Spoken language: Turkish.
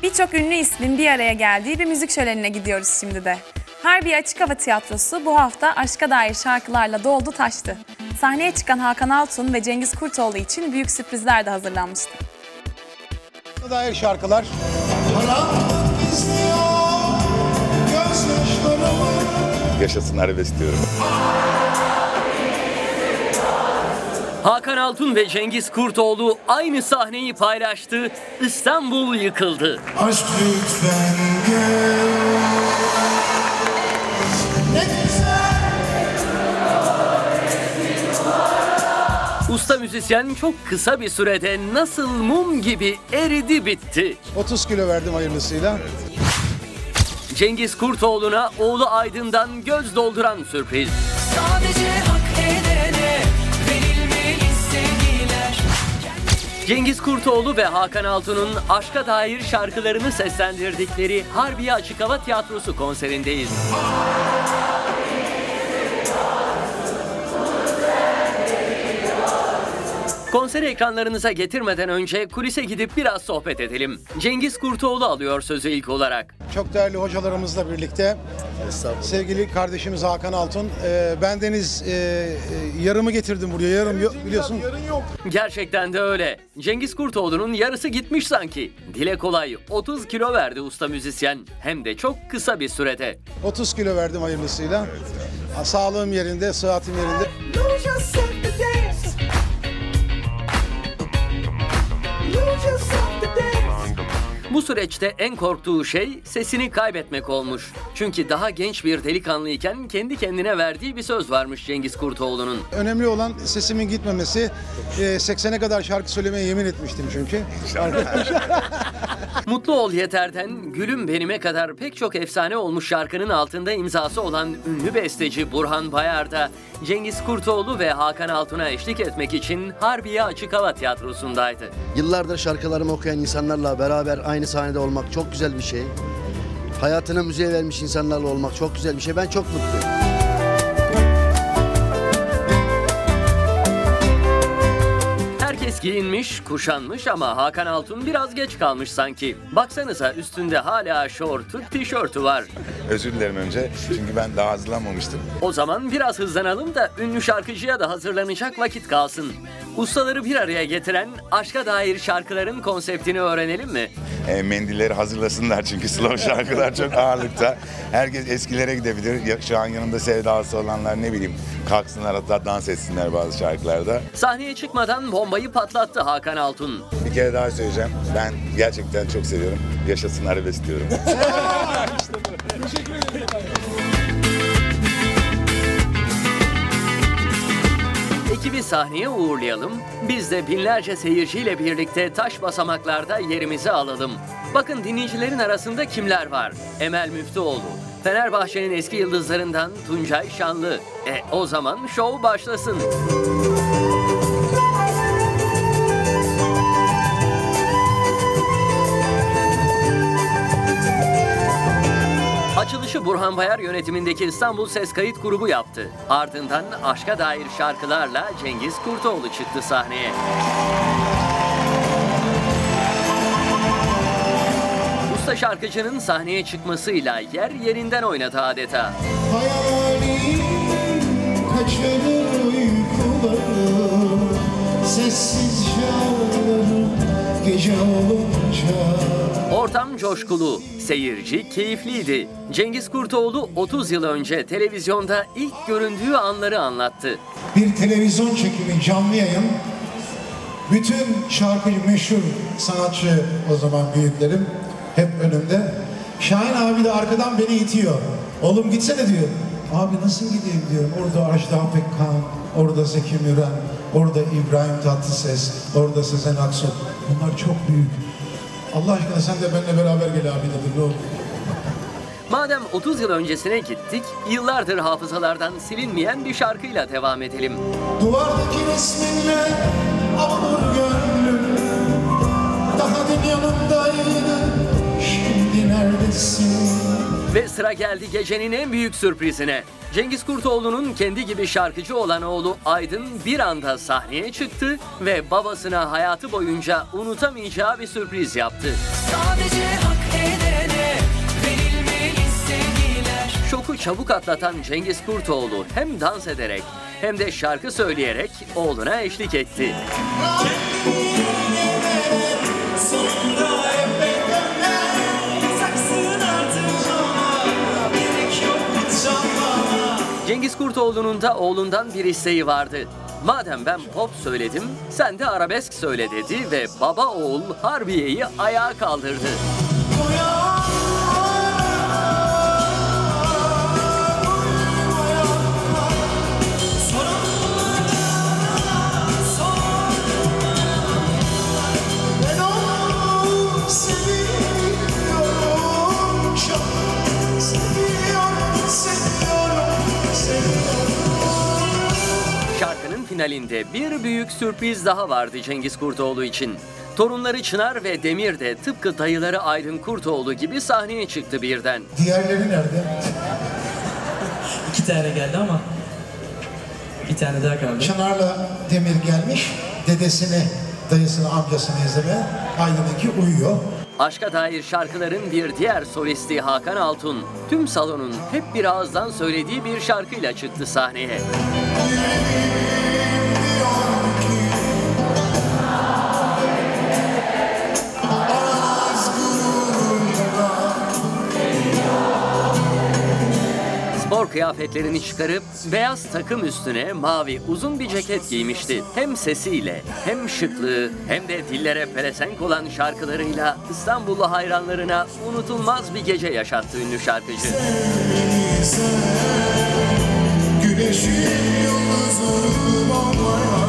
Birçok ünlü ismin bir araya geldiği bir müzik şölenine gidiyoruz şimdi de. Harbiye Açık Hava Tiyatrosu bu hafta aşka dair şarkılarla doldu taştı. Sahneye çıkan Hakan Altun ve Cengiz Kurtoğlu için büyük sürprizler de hazırlanmıştı. Aşka dair şarkılar. Yaşasın arabesk diyorum. Hakan Altun ve Cengiz Kurtoğlu aynı sahneyi paylaştı. İstanbul yıkıldı. Aşk lütfen gel. Ne güzel. Usta müzisyen çok kısa bir sürede nasıl mum gibi eridi bitti. 30 kilo verdim hayırlısıyla. Cengiz Kurtoğlu'na oğlu Aydın'dan göz dolduran sürpriz. Sadece hak edene verilmeli sevgiler. Cengiz Kurtoğlu ve Hakan Altun'un aşka dair şarkılarını seslendirdikleri Harbiye Açık Hava Tiyatrosu konserindeyiz. Konseri ekranlarınıza getirmeden önce kulise gidip biraz sohbet edelim. Cengiz Kurtoğlu alıyor sözü ilk olarak. Çok değerli hocalarımızla birlikte sevgili kardeşimiz Hakan Altun. Bendeniz yarımı getirdim buraya. Yarım yok biliyorsun. Yarın yok. Gerçekten de öyle. Cengiz Kurtoğlu'nun yarısı gitmiş sanki. Dile kolay 30 kilo verdi usta müzisyen. Hem de çok kısa bir sürede. 30 kilo verdim hayırlısıyla. Sağlığım yerinde, sıhhatim yerinde. Bu süreçte en korktuğu şey sesini kaybetmek olmuş. Çünkü daha genç bir delikanlıyken kendi kendine verdiği bir söz varmış Cengiz Kurtoğlu'nun. Önemli olan sesimin gitmemesi. 80'e kadar şarkı söylemeye yemin etmiştim çünkü. Mutlu Ol Yeter'den Gülüm Benim'e kadar pek çok efsane olmuş şarkının altında imzası olan ünlü besteci Burhan Bayar da Cengiz Kurtoğlu ve Hakan Altun'a eşlik etmek için Harbiye Açık Hava Tiyatrosu'ndaydı. Yıllardır şarkılarımı okuyan insanlarla beraber aynı sahnede olmak çok güzel bir şey. Hayatına müziğe vermiş insanlarla olmak çok güzel bir şey. Ben çok mutluyum. Herkes giyinmiş, kuşanmış ama Hakan Altun biraz geç kalmış sanki. Baksanıza üstünde hala şortu, tişörtü var. Özür dilerim önce çünkü ben daha hazırlanmamıştım. O zaman biraz hızlanalım da ünlü şarkıcıya da hazırlanacak vakit kalsın. Ustaları bir araya getiren aşka dair şarkıların konseptini öğrenelim mi? Mendilleri hazırlasınlar çünkü slow şarkılar çok ağırlıkta. Herkes eskilere gidebilir. Şu an yanında sevdası olanlar ne bileyim kalksınlar hatta dans etsinler bazı şarkılarda. Sahneye çıkmadan bombayı patlattı Hakan Altun. Bir kere daha söyleyeceğim. Ben gerçekten çok seviyorum. Yaşasın arabesk diyorum. Teşekkür ederim. Ekibi sahneye uğurlayalım. Biz de binlerce seyirciyle birlikte taş basamaklarda yerimizi alalım. Bakın dinleyicilerin arasında kimler var? Emel Müftüoğlu, Fenerbahçe'nin eski yıldızlarından Tuncay Şanlı. O zaman şov başlasın. Açılışı Burhan Bayar yönetimindeki İstanbul Ses Kayıt grubu yaptı. Ardından aşka dair şarkılarla Cengiz Kurtoğlu çıktı sahneye. Usta şarkıcının sahneye çıkmasıyla yer yerinden oynadı adeta. Hayalim kaçırır uykuları, sessizce ağlarım gece olunca. Ortam coşkulu, seyirci keyifliydi. Cengiz Kurtoğlu 30 yıl önce televizyonda ilk göründüğü anları anlattı. Bir televizyon çekimi, canlı yayın. Bütün şarkıcı, meşhur sanatçı o zaman büyüklerim hep önümde. Şahin abi de arkadan beni itiyor. Oğlum gitsene diyor. Abi nasıl gideyim diyorum. Orada Ajda Pekkan, orada Zeki Müren, orada İbrahim Tatlıses, orada Sezen Aksu. Bunlar çok büyük. Allah aşkına sen de benimle beraber gel abi dedi. Ne olur. Madem 30 yıl öncesine gittik, yıllardır hafızalardan silinmeyen bir şarkıyla devam edelim. Duvardaki resminle avunur gönlüm. Daha dün yanımdaydın, şimdi neredesin? Ve sıra geldi gecenin en büyük sürprizine. Cengiz Kurtoğlu'nun kendi gibi şarkıcı olan oğlu Aydın bir anda sahneye çıktı ve babasına hayatı boyunca unutamayacağı bir sürpriz yaptı. Sadece hak çabuk atlatan Cengiz Kurtoğlu hem dans ederek hem de şarkı söyleyerek oğluna eşlik etti. Cengiz Kurtoğlu'nun da oğlundan bir isteği vardı. Madem ben pop söyledim, sen de arabesk söyle dedi ve baba oğul Harbiye'yi ayağa kaldırdı. Şarkının finalinde bir büyük sürpriz daha vardı Cengiz Kurtoğlu için. Torunları Çınar ve Demir de tıpkı dayıları Aydın Kurtoğlu gibi sahneye çıktı birden. Diğerleri nerede? 2 tane geldi ama bir tane daha kaldı. Çınar'la Demir gelmiş. Dedesini, dayısını, amcasını izlemeye. Aydın'ınki uyuyor. Aşka dair şarkıların bir diğer solisti Hakan Altun, tüm salonun hep bir ağızdan söylediği bir şarkıyla çıktı sahneye. Spor kıyafetlerini çıkarıp beyaz takım üstüne mavi uzun bir ceket giymişti. Hem sesiyle hem şıklığı hem de dillere pelesenk olan şarkılarıyla İstanbullu hayranlarına unutulmaz bir gece yaşattı ünlü şarkıcı. Güneşin yıldızı